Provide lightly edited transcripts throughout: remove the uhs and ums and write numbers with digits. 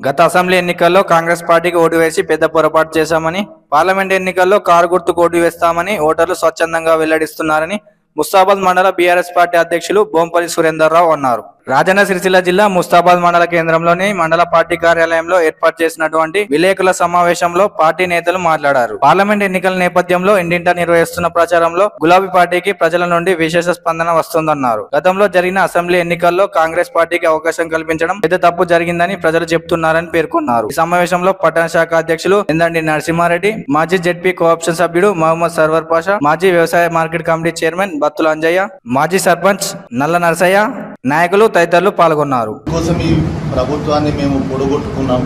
గత అసెంబ్లీ ఎన్నికల్లో కాంగ్రెస్ పార్టీకి ఓటు వేసి పెద్ద పొరపాటు చేశామని, పార్లమెంట్ ఎన్నికల్లో కారు గుర్తుకు ఓటు వేస్తామని ఓటర్లు స్వచ్ఛందంగా వెల్లడిస్తున్నారని ముస్తాబాద్ మండల బీఆర్ఎస్ పార్టీ అధ్యక్షులు బోంపల్లి సురేందర్రావు అన్నారు. రాజన్న సిరిసిల్ల జిల్లా ముస్తాబాద్ మండల కేంద్రంలోని మండల పార్టీ కార్యాలయంలో ఏర్పాటు చేసినటువంటి విలేకరుల సమావేశంలో పార్టీ నేతలు మాట్లాడారు. పార్లమెంట్ ఎన్నికల నేపథ్యంలో ఇంటింటా నిర్వహిస్తున్న ప్రచారంలో గులాబీ పార్టీకి ప్రజల నుండి విశేష స్పందన వస్తుందన్నారు. గతంలో జరిగిన అసెంబ్లీ ఎన్నికల్లో కాంగ్రెస్ పార్టీకి అవకాశం కల్పించడం పెద్ద తప్పు జరిగిందని ప్రజలు చెబుతున్నారని పేర్కొన్నారు. ఈ సమావేశంలో పట్టణ శాఖ అధ్యక్షులు ఇందండి నరసింహారెడ్డి, మాజీ జెడ్పీ కోఆప్షన్ సభ్యుడు మహమ్మద్ సర్వర్ పాషా, మాజీ వ్యవసాయ market committee chairman Battula Anjaiah, మాజీ సర్పంచ్ నల్ల నరసయ్య, నాయకులు తదితరులు పాల్గొన్నారు. కోసం ఈ ప్రభుత్వాన్ని మేము పొడగొట్టుకున్నాం.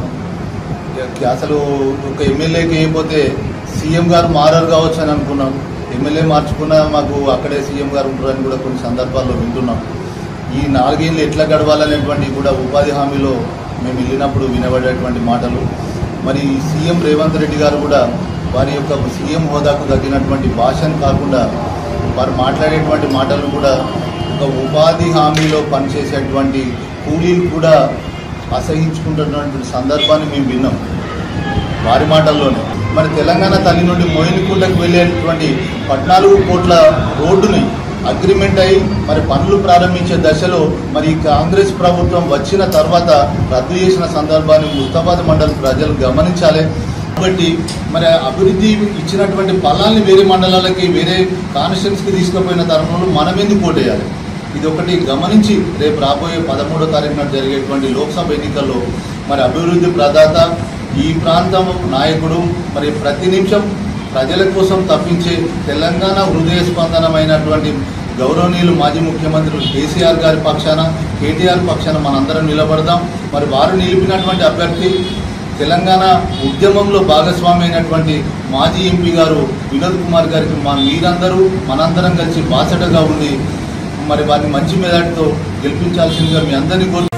అసలు ఒక ఎమ్మెల్యేకి అయిపోతే సీఎం గారు మారరు కావచ్చు అని అనుకున్నాం. ఎమ్మెల్యే మార్చుకున్నా మాకు అక్కడే సీఎం గారు ఉంటారని కూడా కొన్ని సందర్భాల్లో వింటున్నాం. ఈ 4 ఏళ్ళు ఎట్లా గడవాలనేటువంటి కూడా ఉపాధి హామీలో మేము వెళ్ళినప్పుడు వినబడేటువంటి మాటలు. మరి సీఎం రేవంత్ రెడ్డి గారు కూడా వారి యొక్క సీఎం హోదాకు తగ్గినటువంటి భాషను కాకుండా వారు మాట్లాడేటువంటి మాటలు కూడా ఒక ఉపాధి హామీలో పనిచేసేటువంటి కూలీలు కూడా అసహించుకుంటున్నటువంటి సందర్భాన్ని మేము విన్నాం వారి మాటల్లోనే. మరి తెలంగాణ తల్లి నుండి మోయినకుంటకు వెళ్ళేటువంటి 14 కోట్ల రోడ్డుని అగ్రిమెంట్ అయి మరి పనులు ప్రారంభించే దశలో మరి కాంగ్రెస్ ప్రభుత్వం వచ్చిన తర్వాత రద్దు చేసిన సందర్భాన్ని ముస్తాబాద్ మండల ప్రజలు గమనించాలి. కాబట్టి మరి అభివృద్ధి ఇచ్చినటువంటి ఫలాల్ని వేరే మండలాలకి వేరే కాన్స్టిట్యున్సీకి తీసుకుపోయిన తరుణంలో మనం ఎందుకు ఓటేయాలి? ఇది ఒకటి గమనించి రేపు రాబోయే 13వ తారీఖున జరిగేటువంటి లోక్సభ ఎన్నికల్లో మరి అభివృద్ధి ప్రదాత ఈ ప్రాంతం నాయకుడు మరి ప్రతి నిమిషం ప్రజల కోసం తప్పించే తెలంగాణ హృదయ స్పందనమైనటువంటి గౌరవనీయులు మాజీ ముఖ్యమంత్రి కేసీఆర్ గారి పక్షాన కేటీఆర్ పక్షాన మనందరం నిలబడదాం. మరి వారు నిలిపినటువంటి అభ్యర్థి తెలంగాణ ఉద్యమంలో భాగస్వామి అయినటువంటి మాజీ ఎంపీ గారు వినోద్ కుమార్ గారికి మీరందరూ మనందరం కలిసి బాసటగా ఉండి మరి వారిని మంచి మెజార్టీతో గెలిపించాల్సిందిగా మీ అందరినీ కోరు.